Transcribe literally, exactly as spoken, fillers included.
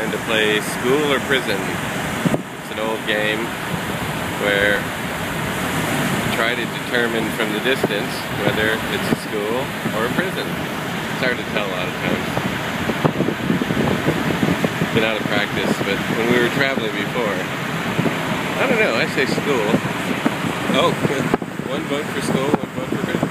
time to play School or Prison. It's an old game where you try to determine from the distance whether it's a school or a prison. It's hard to tell a lot of times. Been out of practice, but when we were traveling before, I don't know, I say school. Oh, one vote for school, one vote for prison.